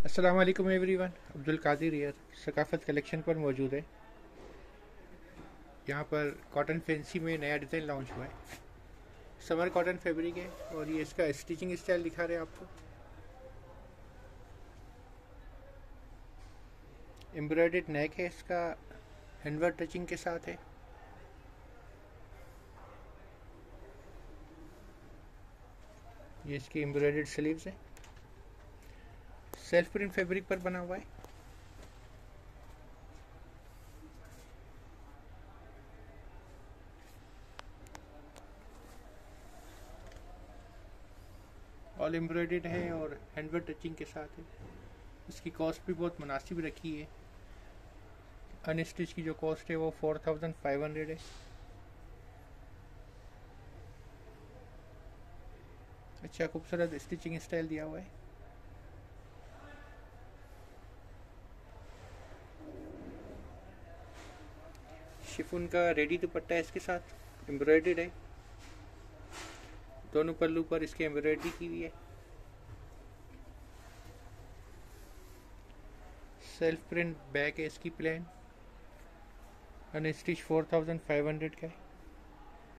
अस्सलाम वालेकुम everyone. Abdul Qadir here Saqafat collection पर मौजूद है। यहाँ पर कॉटन फैंसी में नया डिज़ाइन लॉन्च हुआ है। समर कॉटन फैब्रिक है और ये इसका स्टिचिंग स्टाइल दिखा रहे हैं आपको। एम्ब्रॉयडर्ड नेक है इसका, हैंडवर्क टचिंग के साथ है। ये इसकी एम्ब्रॉयडर्ड स्लीव्स है, सेल्फ प्रिंट फैब्रिक पर बना हुआ है। ऑल एम्ब्रॉयडर्ड है और हैंडवर्क टचिंग के साथ है। इसकी कॉस्ट भी बहुत मुनासिब रखी है। अनस्टिच की जो कॉस्ट है वो 4500 है। अच्छा खूबसूरत स्टिचिंग स्टाइल दिया हुआ है। शिफॉन का रेडी दुपट्टा है इसके साथ, एम्ब्रॉयडर्ड है। दोनों पल्लू पर इसके एम्ब्रॉयडरी की हुई है। सेल्फ प्रिंट बैक है इसकी प्लेन। अनस्टिच 4500 का है।